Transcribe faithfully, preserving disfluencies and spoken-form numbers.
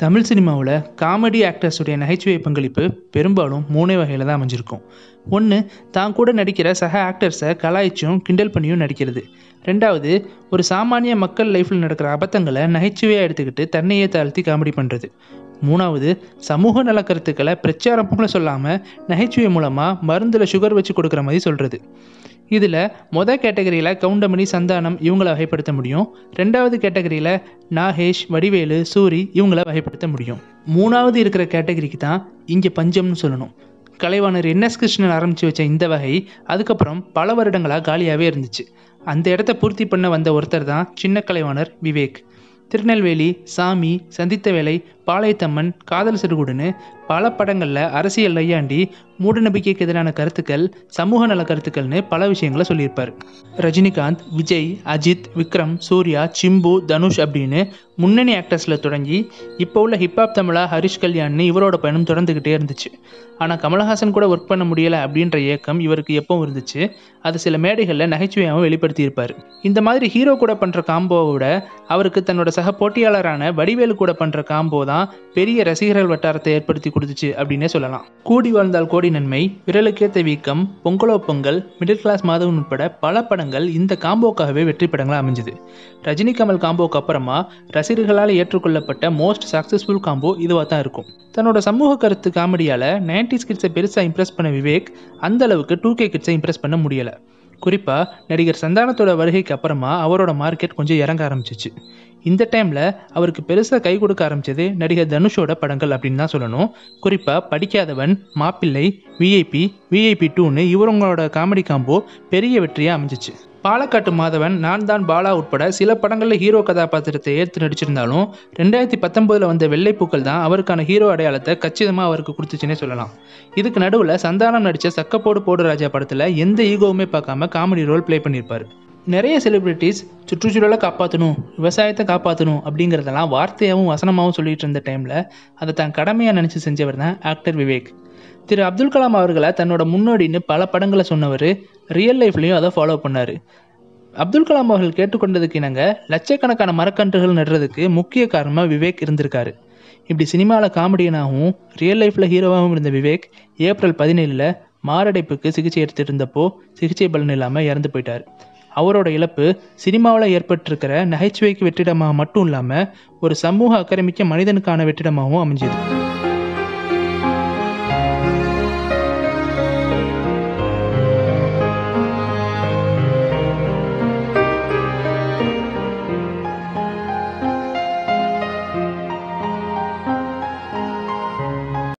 தமிழ் சினிமாவில் காமெடி ஆக்டர்ஸுடைய நகைச்சுவை பங்களிப்பு பெரும்பாலும் மூணே வகையில் தான் அமைஞ்சிருக்கும். ஒன்று, தான் கூட நடிக்கிற சக ஆக்டர்ஸை கலாய்ச்சும் கிண்டல் பண்ணியும் நடிக்கிறது. ரெண்டாவது, ஒரு சாமானிய மக்கள் லைஃப்பில் நடக்கிற அபத்தங்களை நகைச்சுவையாக எடுத்துக்கிட்டு தன்னையே தாழ்த்தி காமெடி பண்ணுறது. மூணாவது, சமூக நல கருத்துக்களை பிரச்சாரம் போல சொல்லாமல் நகைச்சுவை மூலமாக மருந்தில் சுகர் வச்சு கொடுக்குற மாதிரி சொல்கிறது. இதில் மொதல் கேட்டகரியில் கவுண்டமணி, சந்தானம் இவங்களை வகைப்படுத்த முடியும். ரெண்டாவது கேட்டகரியில் நாகேஷ், வடிவேலு, சூரி இவங்களை வகைப்படுத்த முடியும். மூணாவது இருக்கிற கேட்டகரிக்கு தான் இங்கே பஞ்சம்னு சொல்லணும். கலைவாணர் என் எஸ் கிருஷ்ணன் ஆரம்பித்து வச்ச இந்த வகை அதுக்கப்புறம் பல வருடங்களாக காலியாகவே இருந்துச்சு. அந்த இடத்த பூர்த்தி பண்ண வந்த ஒருத்தர் தான் சின்ன கலைவாணர் விவேக். திருநெல்வேலி, சாமி, சந்தித்த வேலை, பாளையத்தம்மன், காதல் சிறுகுடுன்னு பல படங்களில் அரசியல் ஐயாண்டி மூடநம்பிக்கைக்கு எதிரான கருத்துக்கள், சமூக நல கருத்துக்கள்னு பல விஷயங்களை சொல்லியிருப்பார். ரஜினிகாந்த், விஜய், அஜித், விக்ரம், சூர்யா, சிம்பு, தனுஷ் அப்படின்னு முன்னணி ஆக்டர்ஸில் தொடங்கி இப்போ உள்ள ஹிப்ஹாப் தமிழா ஹரிஷ் கல்யாண்னு இவரோட பயணம் தொடர்ந்துக்கிட்டே இருந்துச்சு. ஆனால் கமலஹாசன் கூட ஒர்க் பண்ண முடியலை அப்படின்ற ஏக்கம் இவருக்கு எப்பவும் இருந்துச்சு. அது சில மேடைகளில் நகைச்சுவையாகவும் வெளிப்படுத்தியிருப்பார். இந்த மாதிரி ஹீரோ கூட பண்ணுற காம்போவோட அவருக்கு தன்னோட சக போட்டியாளரான வடிவேலு கூட பண்ணுற காம்போ தான் பெரிய ரசிகர்கள் வட்டாரத்தை ஏற்படுத்தி கொடுத்துச்சு அப்படின்னே சொல்லலாம். கூடி வாழ்ந்தால் கோடி நன்மை, விரலுக்கேத்த வீக்கம், பொங்கலோ பொங்கல், மிடில் கிளாஸ் மாதவன் உட்பட பல படங்கள் இந்த காம்போக்காகவே வெற்றி படங்களாக அமைஞ்சுது. ரஜினி கமல் காம்போக்கு அப்புறமா ரசிகர்களால் ஏற்றுக்கொள்ளப்பட்ட மோஸ்ட் சக்சஸ்ஃபுல் காம்போ இதுவாக தான் இருக்கும். தன்னோட சமூக கருத்து காமெடியால் நைன்டிஸ் கிட்ஸை பெருசாக இம்ப்ரெஸ் பண்ண விவேக் அந்த அளவுக்கு டூ கே கிட்ஸை இம்ப்ரெஸ் பண்ண முடியலை. குறிப்பாக நடிகர் சந்தானத்தோட வருகைக்கு அப்புறமா அவரோட மார்க்கெட் கொஞ்சம் இறங்க ஆரம்பிச்சிச்சு. இந்த டைமில் அவருக்கு பெருசாக கை கொடுக்க ஆரம்பித்தது நடிகர் தனுஷோட படங்கள் அப்படின்னு தான் சொல்லணும். குறிப்பாக படிக்காதவன், மாப்பிள்ளை, விஐபி, விஐபி டூன்னு இவங்களோட காமெடி காம்போ பெரிய வெற்றியாக அமைஞ்சிச்சு. பாலக்காட்டு மாதவன், நான் தான் பாலா உட்பட சில படங்களில் ஹீரோ கதாபாத்திரத்தை ஏற்று நடிச்சிருந்தாலும் ரெண்டாயிரத்தி பத்தொம்போதில் வந்த வெள்ளைப்பூக்கள் தான் அவருக்கான ஹீரோ அடையாளத்தை கச்சிதமாக அவருக்கு கொடுத்துச்சுன்னே சொல்லலாம். இதுக்கு நடுவில் சந்தானம் நடித்த சக்கப்போடு போடு ராஜா படத்தில் எந்த ஈகோவுமே பார்க்காம காமெடி ரோல் ப்ளே பண்ணியிருப்பார். நிறைய செலிபிரிட்டிஸ் சுற்றுச்சூழலை காப்பாற்றணும், விவசாயத்தை காப்பாற்றணும் அப்படிங்கிறதெல்லாம் வார்த்தையாகவும் வசனமாகவும் சொல்லிட்டு இருந்த டைமில் அதை தான் கடமையாக நினச்சி செஞ்சவர் தான் ஆக்டர் விவேக். திரு அப்துல் கலாம் அவர்களை தன்னோட முன்னோடின்னு பல படங்களை சொன்னவர் ரியல் லைஃப்லையும் அதை ஃபாலோ பண்ணார். அப்துல் கலாம் அவர்கள் கேட்டுக்கொண்டதுக்கு இணங்க லட்சக்கணக்கான மரக்கன்றுகள் நடுறதுக்கு முக்கிய காரணமாக விவேக் இருந்திருக்காரு. இப்படி சினிமாவில் காமெடியனாகவும் ரியல் லைஃப்பில் ஹீரோவாகவும் இருந்த விவேக் ஏப்ரல் பதினேழில் மாரடைப்புக்கு சிகிச்சை எடுத்துகிட்டு இருந்தப்போ சிகிச்சை பலன் இல்லாமல் இறந்து போயிட்டார். அவரோட இழப்பு சினிமாவில் ஏற்பட்டிருக்கிற நகைச்சுவைக்கு வெற்றிடமாக மட்டும் இல்லாமல் ஒரு சமூக அக்கறைமிக்க மனிதனுக்கான வெற்றிடமாகவும் அமைஞ்சது.